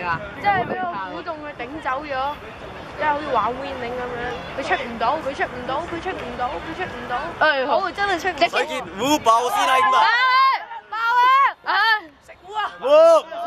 啊？ 即係俾個鼓動佢頂走咗，即係好似玩 winning 咁樣，佢出唔到，佢出唔到，佢出唔到，佢出唔到。誒好，真係出唔到。 睇見糊爆先啦，應該。 爆啊！啊！ 糊。